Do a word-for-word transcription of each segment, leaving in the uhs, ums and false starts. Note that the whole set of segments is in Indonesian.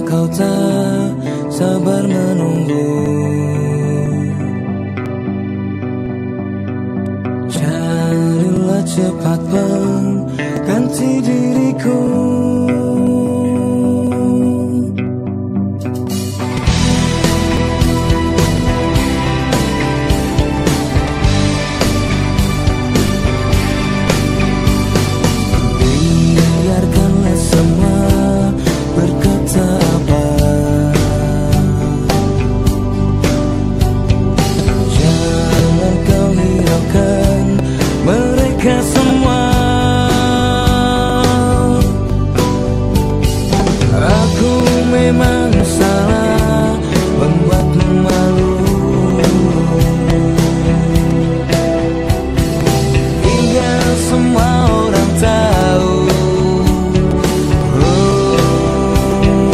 kau tak sabar menunggu. Carilah cepat pengganti diriku. Biarkanlah semua berkata apa. Jangan kau hiraukan mereka semua. Aku memang salah membuatmu malu, hingga semua orang tahu. Oh,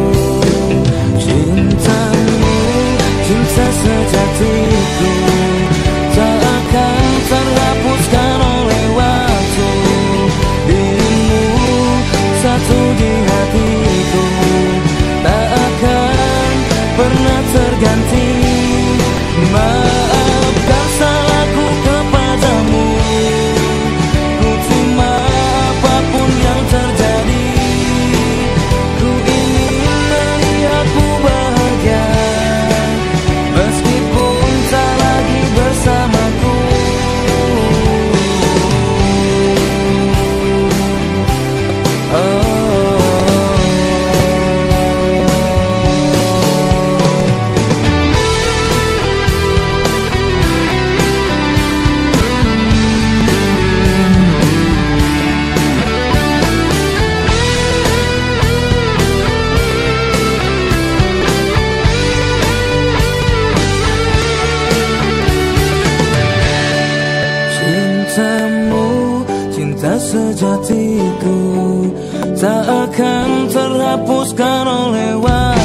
cintamu, cinta sejatiku tak akan terhapuskan oleh waktu. Dirimu satu di hatiku, tak akan pernah terganti. Maafkan salahku kepadamu, ku terima apapun yang terjadi. Ku ingin melihatmu bahagia, meskipun tak lagi bersamaku. Oh. Cintamu, cinta sejatiku tak akan terhapuskan oleh waktu.